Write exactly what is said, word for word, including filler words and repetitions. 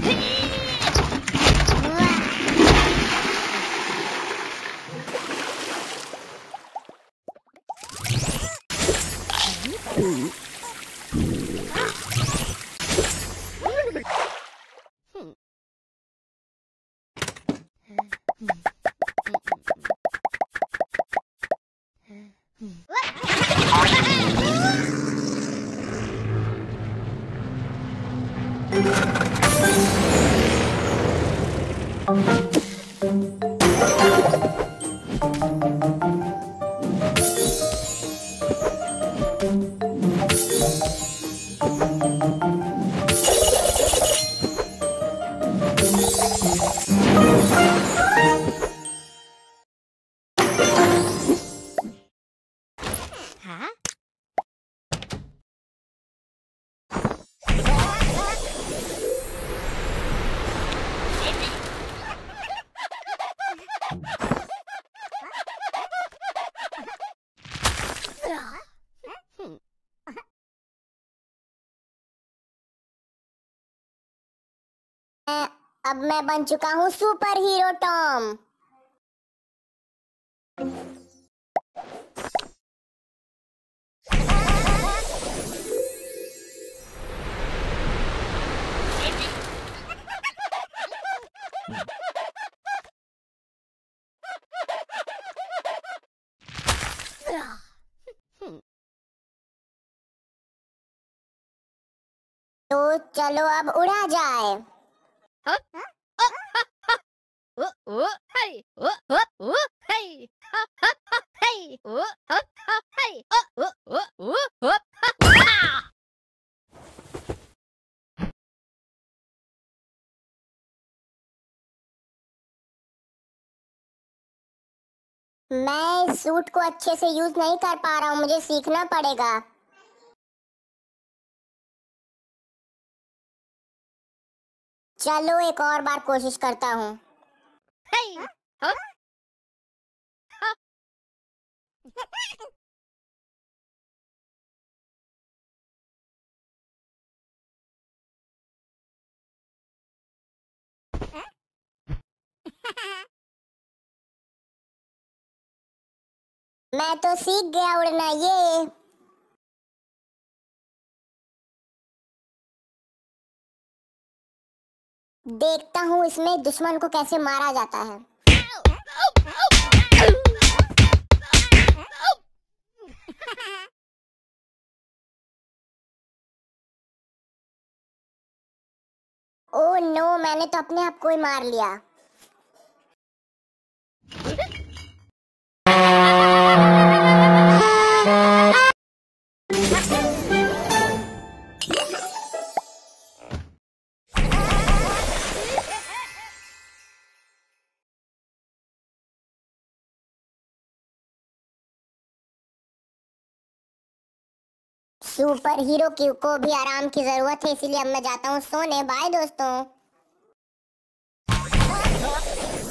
अब मैं बन चुका हूँ सुपर हीरो टॉम। तो चलो अब उड़ा जाए। Huh? Oh, ha, ha. Oh, oh, hey. Oh, oh, oh, hey. Ha, ha, ha, hey. Oh, ha, ha, hey. Oh, oh, oh, oh, oh, ha, ha. मैं इस सूट को अच्छे से यूज नहीं कर पा रहा हूँ, मुझे सीखना पड़ेगा। चलो एक और बार कोशिश करता हूँ। Hey. Huh? Ha. मैं तो सीख गया उड़ना। ये देखता हूँ इसमें दुश्मन को कैसे मारा जाता है। ओह नो, मैंने तो अपने आप को ही मार लिया। सुपर हीरो क्यू को भी आराम की जरूरत है, इसीलिए अब मैं जाता हूँ सोने। बाय दोस्तों।